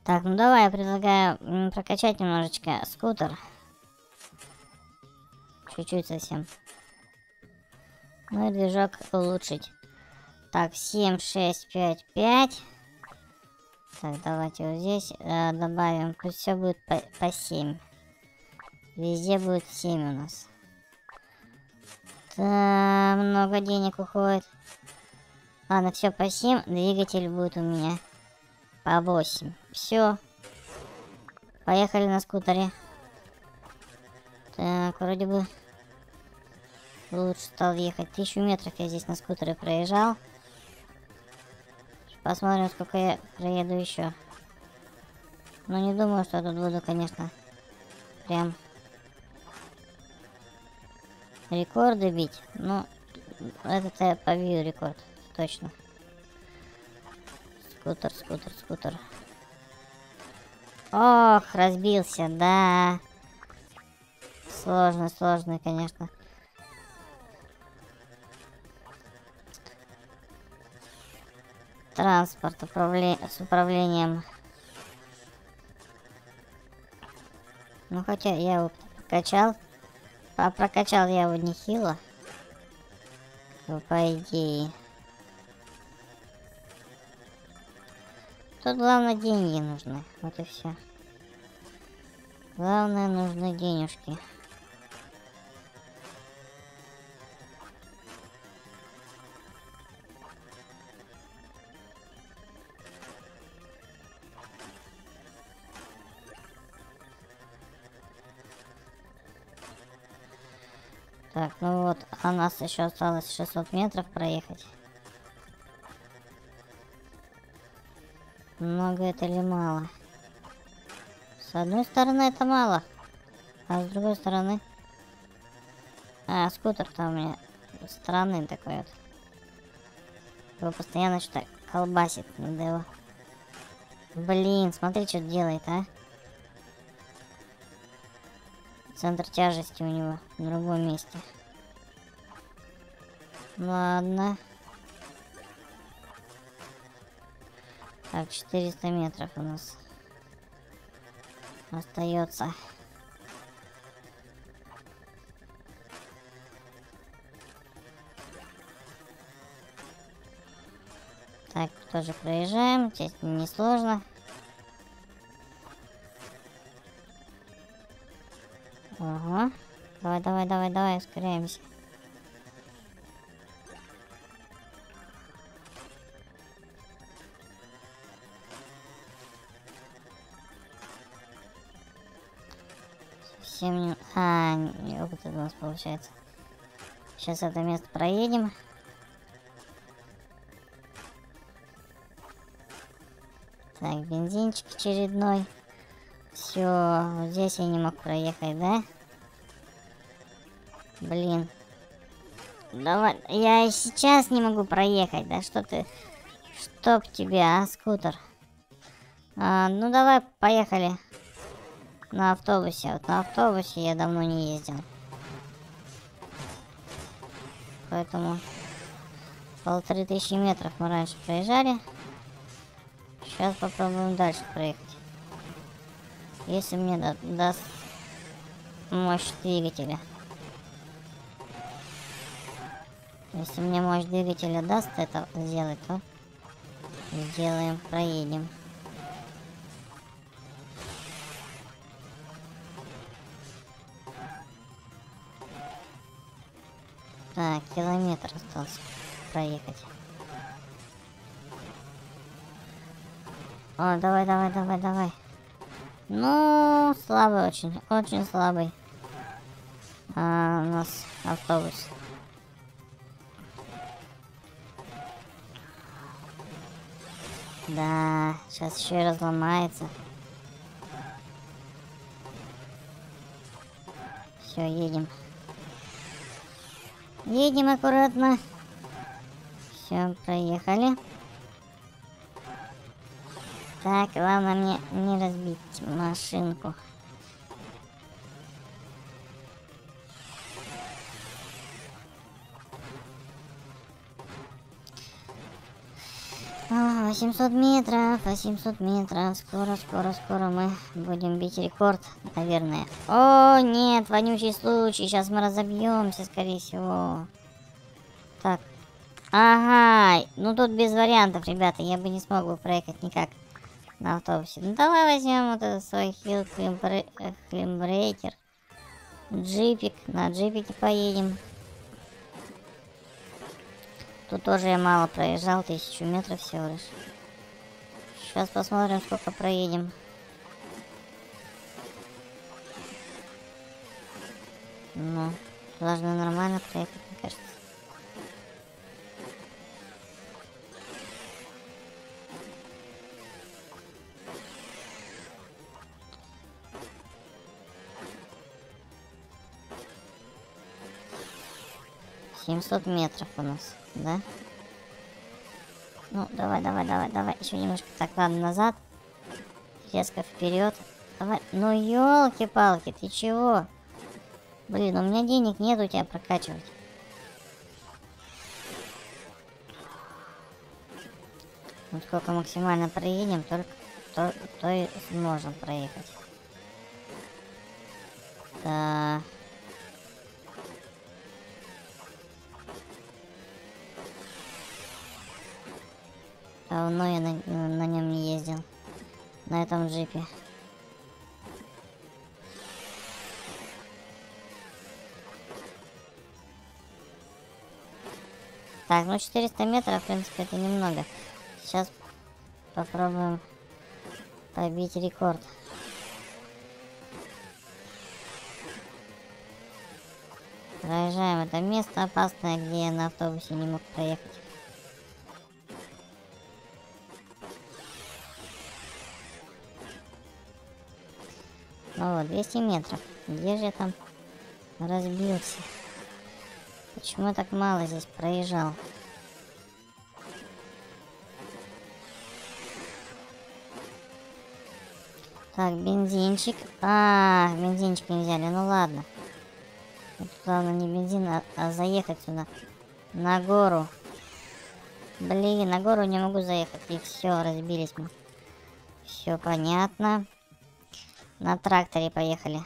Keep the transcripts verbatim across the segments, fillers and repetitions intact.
Так, ну давай, я предлагаю м, прокачать немножечко скутер. Чуть-чуть совсем. Ну и движок улучшить. Так, семь, шесть, пять, пять. Так, давайте вот здесь э, добавим. Пусть все будет по, по семь. Везде будет семь у нас. Да, много денег уходит. Ладно, все по семь. Двигатель будет у меня по восемь. Все. Поехали на скутере. Так, вроде бы лучше стал ехать. Тысячу метров я здесь на скутере проезжал. Посмотрим, сколько я проеду еще. Но не думаю, что я тут буду, конечно, прям рекорды бить. Но этот я побью рекорд. Точно. Скутер, скутер, скутер. Ох, разбился, да. Сложный, сложный, конечно. Транспорт управле... с управлением. Ну, хотя я его прокачал. А прокачал я его нехило. Ну, по идее. Тут главное деньги нужны. Вот и все. Главное, нужны денежки. Так, ну вот, а у нас еще осталось шестьсот метров проехать. Много это или мало? С одной стороны это мало, а с другой стороны... А, скутер-то у меня странный такой вот. Его постоянно что-то колбасит, надо его... Блин, смотри, что делает, а? Центр тяжести у него в другом месте. Ладно. Так, четыреста метров у нас остается. Так, тоже проезжаем. Здесь несложно. Ага. Давай, давай, давай, давай, ускоряемся. Совсем не... А, не, вот это у нас получается. Сейчас это место проедем. Так, бензинчик очередной. Все, вот здесь я не мог проехать, да? Блин. Давай, я и сейчас не могу проехать, да? Что ты... Чтоб тебя, а, скутер? А, ну давай, поехали. На автобусе. Вот на автобусе я давно не ездил. Поэтому... Полторы тысячи метров мы раньше проезжали. Сейчас попробуем дальше проехать. Если мне да даст мощь двигателя. Если мне мощь двигателя даст это сделать, то сделаем, проедем. Так, километр остался проехать. О, давай, давай, давай, давай. Ну, слабый очень, очень слабый. А, у нас автобус. Да, сейчас еще и разломается. Все, едем. Едем аккуратно. Все, проехали. Так, главное мне не разбить машинку. Ой. восемьсот метров, восемьсот метров. Скоро, скоро, скоро мы будем бить рекорд, наверное. О, нет, вонючий случай. Сейчас мы разобьемся, скорее всего. Так. Ага, ну тут без вариантов, ребята. Я бы не смог бы проехать никак на автобусе. Ну давай возьмем вот этот свой хилл климбрейкер. Джипик. На джипике поедем. Тут тоже я мало проезжал, тысячу метров всего лишь. Сейчас посмотрим, сколько проедем. Ну, должны нормально проехать, мне кажется. семьсот метров у нас, да? Ну, давай, давай, давай, давай. Еще немножко так, ладно, назад. Резко вперед. Давай. Ну, елки-палки, ты чего? Блин, у меня денег нет у тебя прокачивать. Ну, сколько максимально проедем, только то, то и сможем проехать. Да. Давно я на, на нем не ездил. На этом джипе. Так, ну четыреста метров, в принципе, это немного. Сейчас попробуем побить рекорд. Проезжаем это место опасное, где я на автобусе не мог проехать. Ну вот, двести метров. Где же я там разбился? Почему я так мало здесь проезжал? Так, бензинчик. А, бензинчик не взяли. Ну ладно. Тут главное не бензин, а, а заехать сюда. На гору. Блин, на гору не могу заехать. И все, разбились мы. Все понятно. На тракторе поехали.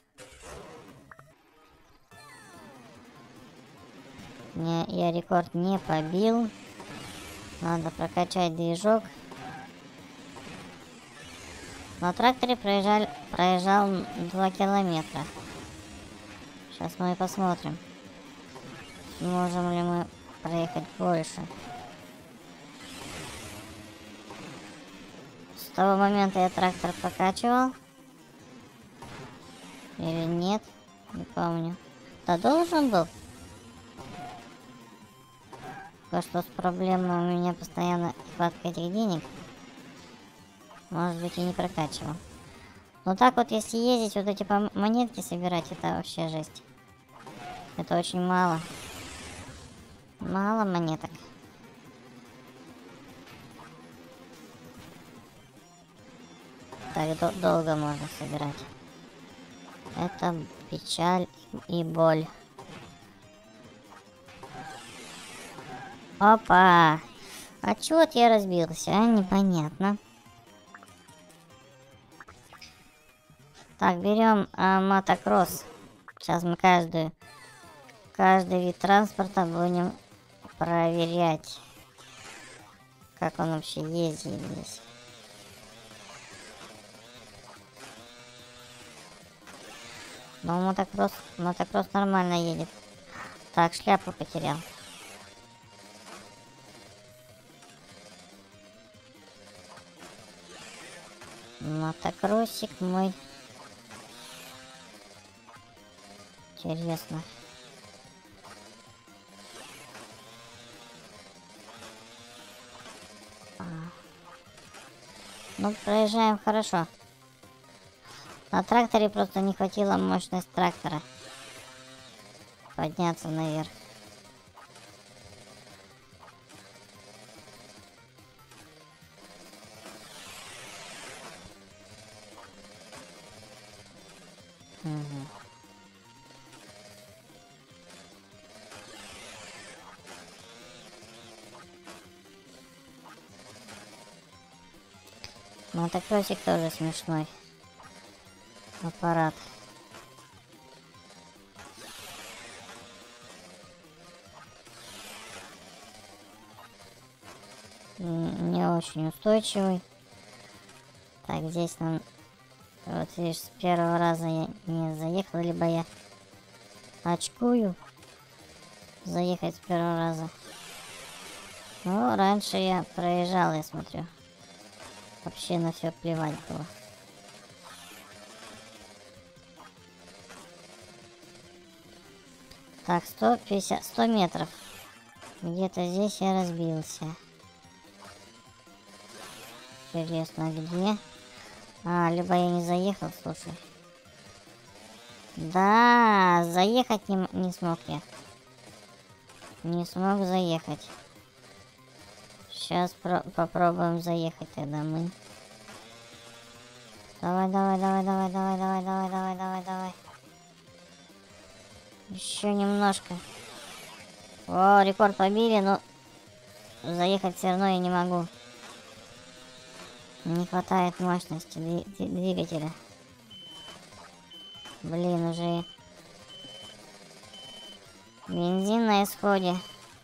Не, я рекорд не побил. Надо прокачать движок. На тракторе проезжал, проезжал два километра. Сейчас мы и посмотрим, сможем ли мы проехать больше. С того момента я трактор прокачивал. Или нет? Не помню. Да должен был. Только что с проблемой у меня постоянно нехватка этих денег. Может быть, и не прокачивал. Но так вот, если ездить, вот эти монетки собирать, это вообще жесть. Это очень мало. Мало монеток. Так дол- долго можно собирать. Это печаль и боль. Опа! А чё вот я разбился, а? Непонятно. Так, берем а, мотокросс. Сейчас мы каждую, каждый вид транспорта будем проверять, как он вообще ездит здесь. Но мотокросс, мотокросс нормально едет. Так, шляпу потерял. Мотокроссик мой. Интересно. А. Ну, проезжаем хорошо. На тракторе просто не хватило мощность трактора подняться наверх. Угу. Мотокроссик тоже смешной аппарат. Не очень устойчивый. Так, здесь нам, вот видишь, с первого раза я не заехал, либо я очкую заехать с первого раза. Ну, раньше я проезжал, я смотрю. Вообще на все плевать было. Так, сто пятьдесят, сто метров. Где-то здесь я разбился. Интересно, где? А, либо я не заехал, слушай. Да, заехать не, не смог я. Не смог заехать. Сейчас попробуем заехать тогда мы. Давай, давай, давай, давай, давай, давай, давай, давай, давай, давай. Еще немножко. О, рекорд побили, но заехать все равно я не могу. Не хватает мощности двигателя. Блин, уже бензин на исходе.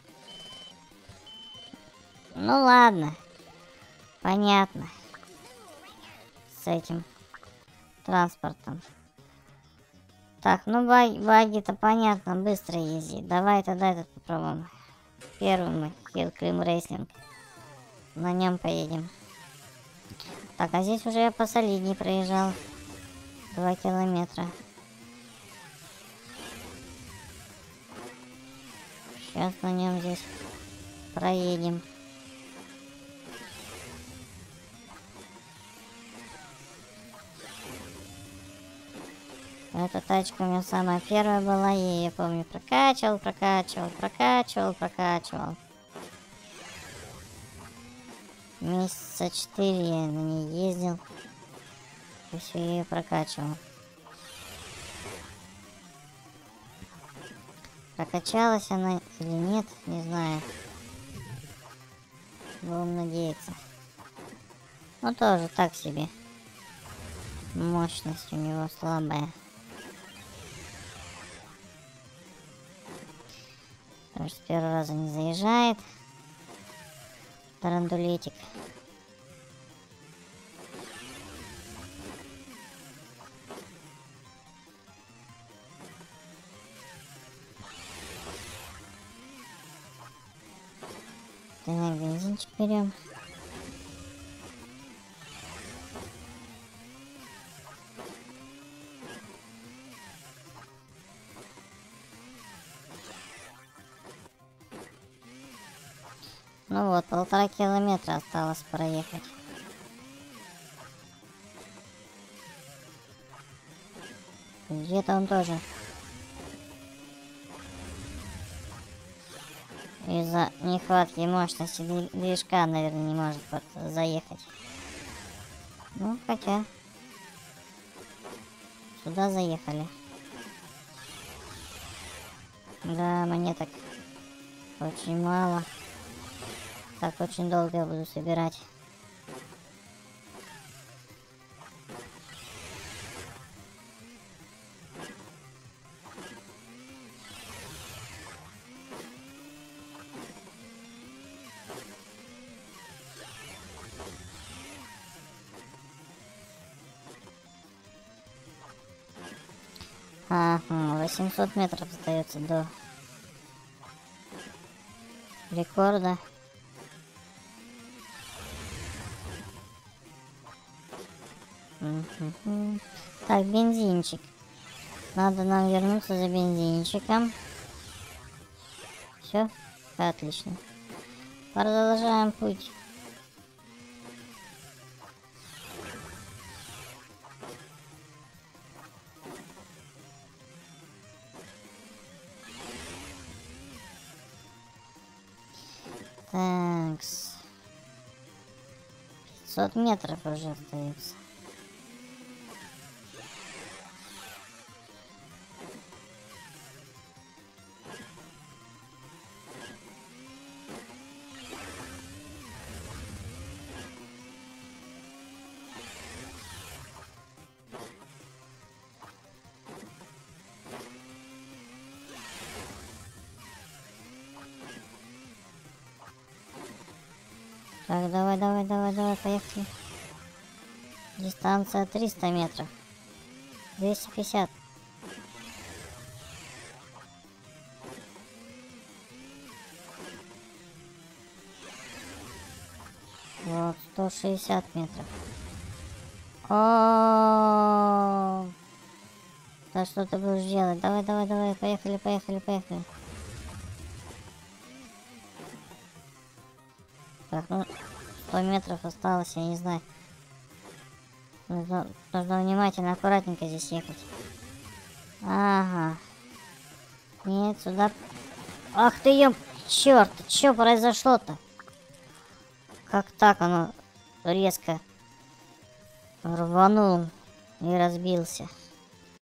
Ну ладно. Понятно. С этим транспортом. Так, ну баги-то понятно, быстро ездит. Давай тогда этот попробуем. Первый мы, Hill Climb Racing. На нем поедем. Так, а здесь уже я посолидней проезжал. Два километра. Сейчас на нем здесь проедем. Эта тачка у меня самая первая была, и я помню, прокачивал, прокачивал, прокачивал, прокачивал. Месяца четыре я на ней ездил. И все ее прокачивал. Прокачалась она или нет, не знаю. Будем надеяться. Ну тоже так себе. Мощность у него слабая. Потому что с первого раза не заезжает. Тарандулетик. Так, бензинчик берем. Ну вот, полтора километра осталось проехать. Где-то он тоже из-за нехватки мощности движка, наверное, не может заехать. Ну, хотя сюда заехали. Да, монеток очень мало. Так, очень долго я буду собирать. Ага, восемьсот метров остается до рекорда. Угу. Так, бензинчик. Надо нам вернуться за бензинчиком. Все, отлично. Продолжаем путь. Такс. пятьсот метров уже остается. Так, давай, давай, давай, давай, поехали. Дистанция триста метров. двести пятьдесят. Вот, сто шестьдесят метров. О, да что ты будешь делать? Давай, давай, давай, поехали, поехали, поехали. Так, ну, сто метров осталось, я не знаю. Нужно, нужно внимательно, аккуратненько здесь ехать. Ага. Нет, сюда. Ах ты, ём, черт, что произошло-то? Как так оно резко рванул и разбился?